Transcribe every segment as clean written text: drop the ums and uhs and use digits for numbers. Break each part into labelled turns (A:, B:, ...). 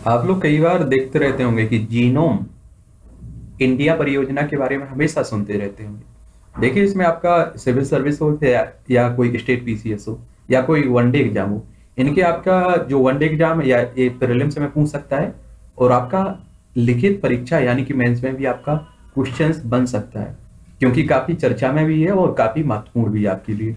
A: आप लोग कई बार देखते रहते होंगे कि जीनोम इंडिया परियोजना के बारे में हमेशा सुनते रहते होंगे। देखिए, इसमें आपका सिविल सर्विस हो या कोई स्टेट पीसीएस हो या कोई वनडे एग्जाम हो, इनके आपका जो वनडे एग्जाम है या ये प्रीलिम्स में पूछ सकता है, और आपका लिखित परीक्षा यानी कि मेंस में भी आपका क्वेश्चंस बन सकता है, क्योंकि काफी चर्चा में भी है और काफी महत्वपूर्ण भी है आपके लिए।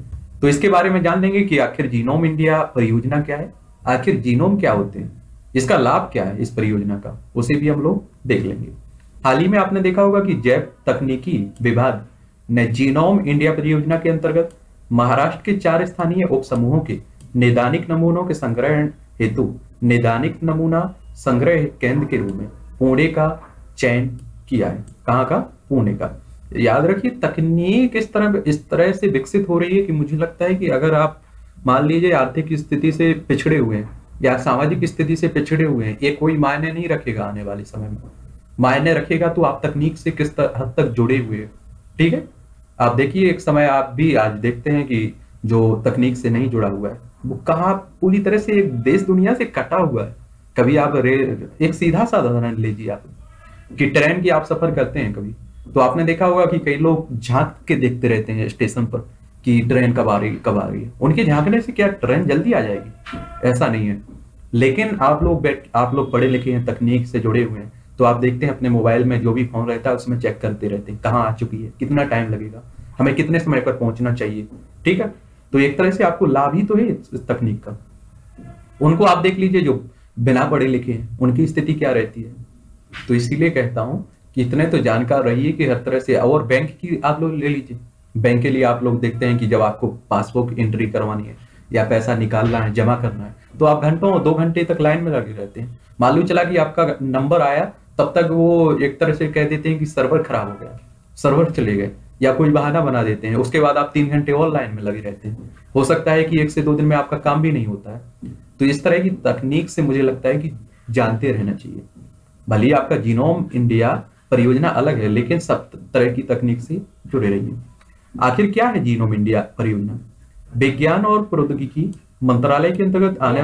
A: तो इसके बारे में जान लेंगे कि आखिर जीनोम इंडिया परियोजना क्या है, आखिर जीनोम क्या होते हैं, इसका लाभ क्या है इस परियोजना का, उसे भी हम लोग देख लेंगे। हाल ही में आपने देखा होगा कि जैव तकनीकी विभाग ने जीनोम इंडिया परियोजना के अंतर्गत महाराष्ट्र के 4 स्थानीय उप समूहों के नैदानिक नमूनों के संग्रह हेतु नैदानिक नमूना संग्रह केंद्र के रूप में पुणे का चयन किया है। कहाँ का? पुणे का। याद रखिए, तकनीक इस तरह से विकसित हो रही है कि मुझे लगता है कि अगर आप मान लीजिए आर्थिक स्थिति से पिछड़े हुए हैं या सामाजिक स्थिति से पिछड़े हुए हैं, ये कोई मायने नहीं रखेगा आने वाले समय में। मायने रखेगा तो आप तकनीक से किस हद तक जुड़े हुए हैं। ठीक है, आप देखिए, एक समय आप भी आज देखते हैं कि जो तकनीक से नहीं जुड़ा हुआ है वो कहाँ पूरी तरह से एक देश दुनिया से कटा हुआ है। कभी आप एक सीधा सा उदाहरण लीजिए आप, कि ट्रेन की आप सफर करते हैं कभी, तो आपने देखा होगा कि कई लोग झांक के देखते रहते हैं स्टेशन पर कि ट्रेन कब आ रही कब आ रही है। उनके झांकने से क्या ट्रेन जल्दी आ जाएगी? ऐसा नहीं है। लेकिन आप लोग पढ़े लिखे हैं, तकनीक से जुड़े हुए हैं, तो आप देखते हैं अपने मोबाइल में जो भी फोन रहता है उसमें चेक करते रहते हैं कहाँ आ चुकी है, कितना टाइम लगेगा, हमें कितने समय पर पहुंचना चाहिए। ठीक है, तो एक तरह से आपको लाभ ही तो है इस तकनीक का। उनको आप देख लीजिए जो बिना पढ़े लिखे हैं, उनकी स्थिति क्या रहती है। तो इसीलिए कहता हूं कि इतने तो जानकार रहिए कि हर तरह से। और बैंक की आप लोग ले लीजिए, बैंक के लिए आप लोग देखते हैं कि जब आपको पासबुक एंट्री करवानी है या पैसा निकालना है, जमा करना है, तो आप घंटों 2 घंटे तक लाइन में लगे रहते हैं। मालूम चला कि आपका नंबर आया, तब तक वो एक तरह से कह देते हैं कि सर्वर खराब हो गया, सर्वर चले गए, या कोई बहाना बना देते हैं। उसके बाद आप 3 घंटे और लाइन में लगे रहते हैं। हो सकता है कि 1 से 2 दिन में आपका काम भी नहीं होता है। तो इस तरह की तकनीक से मुझे लगता है कि जानते रहना चाहिए। भले ही आपका जीनोम इंडिया परियोजना अलग है, लेकिन सब तरह की तकनीक से जुड़े रहिए। आखिर क्या है जीनोम इंडिया परियोजना? विज्ञान और प्रौद्योगिकी मंत्रालय के अंतर्गत आने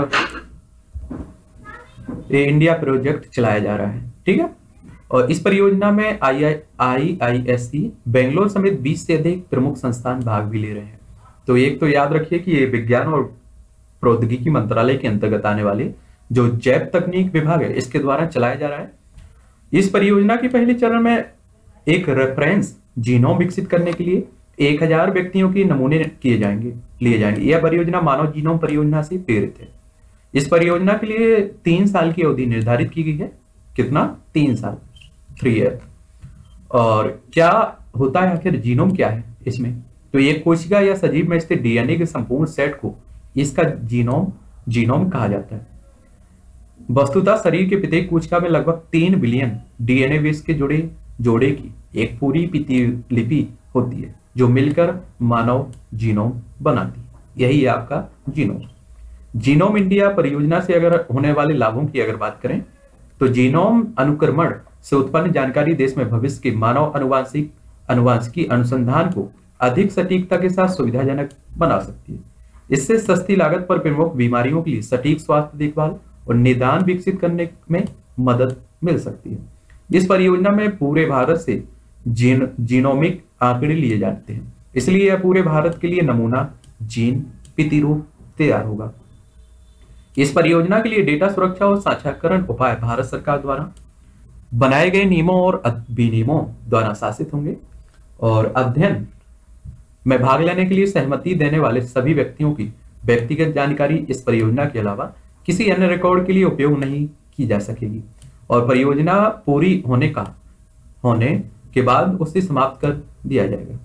A: ये इंडिया प्रोजेक्ट चलाया जा रहा है। ठीक है, और इस परियोजना में IISc बेंगलोर समेत 20 से अधिक प्रमुख संस्थान भाग भी ले रहे हैं। तो एक तो याद रखिए कि ये विज्ञान और प्रौद्योगिकी मंत्रालय के अंतर्गत आने वाले जो जैव तकनीक विभाग है, इसके द्वारा चलाया जा रहा है। इस परियोजना के पहले चरण में एक रेफरेंस जीनोम विकसित करने के लिए 1000 व्यक्तियों के नमूने लिए जाएंगे। यह परियोजना मानव जीनोम परियोजना से प्रेरित है। इस परियोजना के लिए 3 साल की अवधि निर्धारित की गई है। कितना? 3 साल, 3 ईयर। और क्या होता है आखिर जीनोम क्या है इसमें? तो एक कोशिका या सजीव में स्थित डीएनए के संपूर्ण सेट को इसका जीनोम कहा जाता है। वस्तुतः शरीर के प्रत्येक कोशिका में लगभग 3 बिलियन डीएनए बेस के जोड़े की एक पूरी प्रतिलिपि होती है, जो मिलकर मानव जीनोम बनाती है। यही है आपका जीनोम। जीनोम इंडिया परियोजना से अगर होने वाले लाभों की अगर बात करें, तो जीनोम अनुक्रमण से उत्पन्न जानकारी देश में भविष्य के मानव अनुवांशिकी अनुसंधान को अधिक सटीकता के साथ सुविधाजनक बना सकती है। इससे सस्ती लागत पर प्रमुख बीमारियों के लिए सटीक स्वास्थ्य देखभाल और निदान विकसित करने में मदद मिल सकती है। इस परियोजना में पूरे भारत से जीनोमिक आंकड़े लिए जाते हैं, इसलिए यह पूरे भारत के लिए नमूना जीन प्रतिरूप तैयार होगा। इस परियोजना के लिए डेटा सुरक्षा और साझाकरण उपाय भारत सरकार द्वारा बनाए गए नियमों और विनियमों द्वारा शासित होंगे, और अध्ययन में भाग लेने के लिए सहमति देने वाले सभी व्यक्तियों की व्यक्तिगत जानकारी इस परियोजना के अलावा किसी अन्य रिकॉर्ड के लिए उपयोग नहीं की जा सकेगी, और परियोजना पूरी होने के बाद उसे समाप्त कर दिया जाएगा।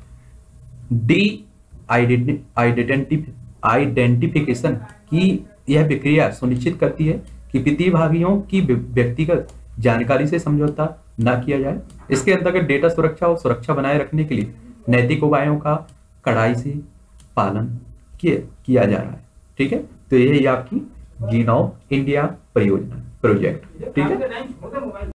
A: आइडेंटिफिकेशन की यह प्रक्रिया सुनिश्चित करती है कि प्रतिभागियों की व्यक्तिगत जानकारी से समझौता न किया जाए। इसके अंतर्गत डेटा सुरक्षा और सुरक्षा बनाए रखने के लिए नैतिक उपायों का कड़ाई से पालन किया जा रहा है। ठीक है, तो यही आपकी जीनोम इंडिया परियोजना प्रोजेक्ट। ठीक है।